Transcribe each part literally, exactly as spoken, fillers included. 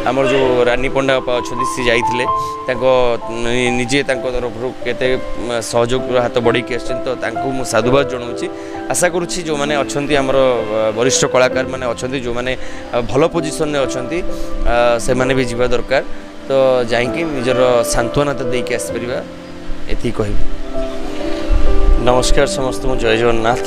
आमर जो रानी पंडा अच्छा सी जाते निजे तरफ केते सहयोग हाथ बढ़ी तो मुझे साधुवाद जनाऊँगी। आशा करुँची जो मैंने अच्छा आमर वरिष्ठ कलाकार मैंने अच्छा जो मैंने भल पोजिशन में अच्छा से मैंने भी जावा दरकार तो जाकि निजर सांत्वना तो देकी आसपर ये कह। नमस्कार समस्त मु जय जगन्नाथ।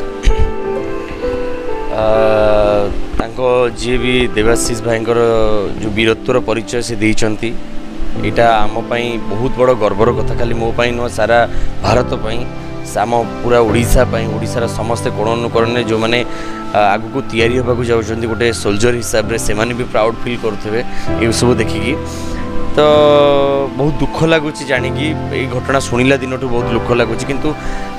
जी भी देवाशीष भाई जो वीरत्वर परिचय से देइचंती एटा आमपाई बहुत बड़ गर्वर कथा खाली मोपाई नुह सारा भारत आम पूरा ओडिशा ओडिशार समस्ते कोण अनुकोण जो मैंने आग को तैयारी होगा जाऊँ गोटे सोल्जर हिसाब से मैंने भी प्राउड फील करुवे ये सब देखिकी तो बहुत दुख लगुच जानिकी ये घटना शुणिला दिन बहुत दुख लगुच किंतु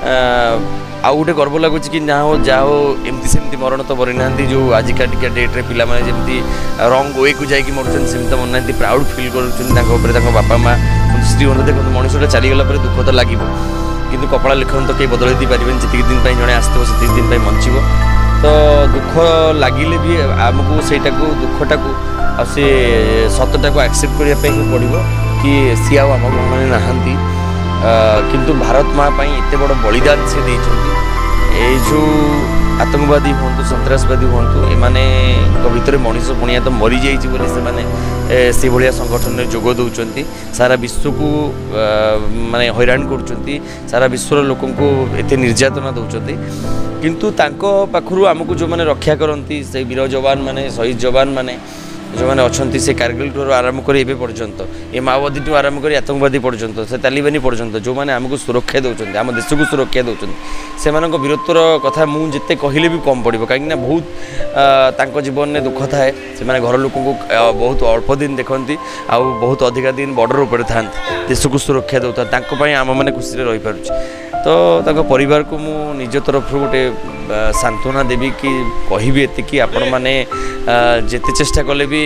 आउ गोटे गर्व लगुच कि ना हो जा हो एमती सेमती मरण तो मरी ना जो आजिका डेट्रे पिला माने जमती रंग वे को जाकि मरुन सेमती मरना प्राउड फिल कर बापा माँ स्त्री बंधु देखो मनुष्यटा चलीगला दुख तो लगे किंतु कपड़ा लेखन तो कहीं बदल दी पारे जी दिन जड़े आसो से दिन बंचब तो दुख लगिले भी आमको सेटा दुखटा को आ से सतटा को एक्सेप्ट करने पड़ो कि सी आम मैंने नहांती किंतु भारत माँ एत बड़ बलिदान से देते जो आतंकवादी हूँ सन्त्रासवादी हूँ एमाने भितर मनीष पुणिया तो मरी जाइए से भाया संगठन में जोग दौरान सारा विश्व को माने हैरान कर सारा विश्वर लोक एत निर्यातना दौरान किंतु तांको पाखरु आमको जो मैंने रक्षा करती से वीर जवान माने शहीद जवान माने जो मैंने अच्छा से कारगिल ठूँ आरंभ कर पर्यंत ये माओवादी ठूँ आरंभ कर आतंकवादी पर्यंत से तालिबानी पर्यंत जो मैंने आमको सुरक्षा दौरान आम देश को सुरक्षा दौरान से वीरत्वर कथा मुझे कहले भी कम पड़ो कहीं बहुत जीवन में दुख थाए से घर लोक बहुत अल्प दिन देखती आउ बहुत अधिका दिन बॉर्डर उपर था देश को सुरक्षा दौता आम मैंने खुशी रही पार्छ तो परिवार को मु निज तरफ गोटे सांत्वना देवी कि कहि एति आपण मैंने जेते चेष्टा कले भी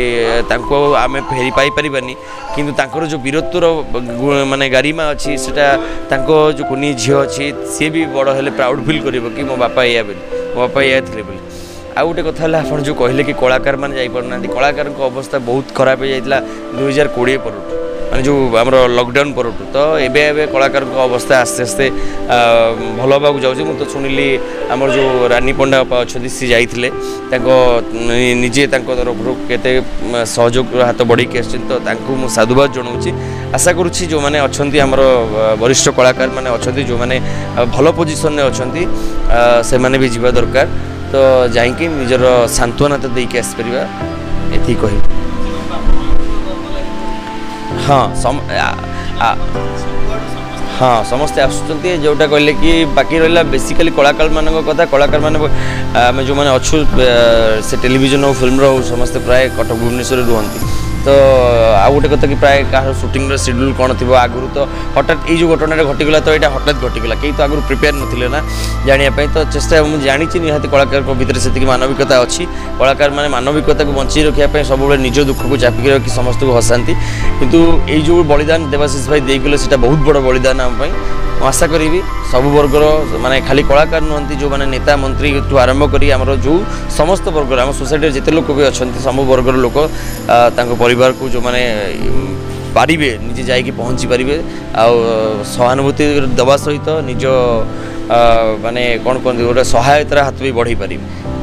आम फेरी पाई पारिबानी किंतु तांकर जो वीरत्वर माने गारिमा अच्छी सेटा तांको जो कुनी झील अच्छी सी भी बड़ हेले प्राउड फील करिवो कि मो बापा या मो बापा या थे बोली। आ गोटे कथा आप जो कहले कि कलाकार मैंने जापारना कलाकार अवस्था बहुत खराब हो जाता दुई हजार कोड़े पर माने जो आम लॉकडाउन पर तो एबे एबे कलाकार अवस्था आस्ते आस्ते भल होगा जाऊँगी मुझे तो शुणिली आमर जो रानी पंडा अच्छा सी जाते निजे तरफ केते सहयोग हाथ बढ़ी तो मुझे साधुवाद जनाऊँगी। आशा करुँची जो मैंने अच्छा आमर वरिष्ठ कलाकार मैंने अच्छा जो मैंने भल पोजिशन में अच्छा से मैंने भी जावा दरकार तो जाकि निजर सांत्वना तो देकी आसपर ये कह। हाँ सम आ, आ, हाँ समस्ते आसुँच जोटा कहले कि बाकी रहा बेसिकली कलाकार मान कथा कलाकार मैंने आम जो मैंने अच्छु से टेलीविजन और फिल्म रो समस्ते प्राय कटक भुवनेश्वर रुहति तो आ गोटे कथा कि प्राय कह शूटिंग शेड्यूल कौन थी आगुरी तो हठात ये घटना घटीगला तो यहाँ हठात घटीगला कहीं तो आगुरी प्रिपेयर नथिले ना जानापी तो चेष्टा मुझे जानी निहाती कलाकार भितर से मानविकता अच्छी कलाकार मैंने मानविकता को बंची रखापी सब निज दुख को चापिक रखी समस्त को हसाती किंतु ये जो बलिदान देवाशीष भाई देगले से बहुत बड़ बलिदान आम आशा करी सबु वर्गर माने खाली कलाकार नुहति जो मैंने नेता मंत्री ठू आरंभ करी आमर जो समस्त वर्गर आम सोसाइटी जिते लोक भी अच्छा सब वर्गर लोक परिवार को जो मैंने पारे निजे जाकि पहुँची पारे आ सहानुभूति दवा सहित निज माने कौन कहते गोटे सहायतार हाथ भी बढ़ई पारे।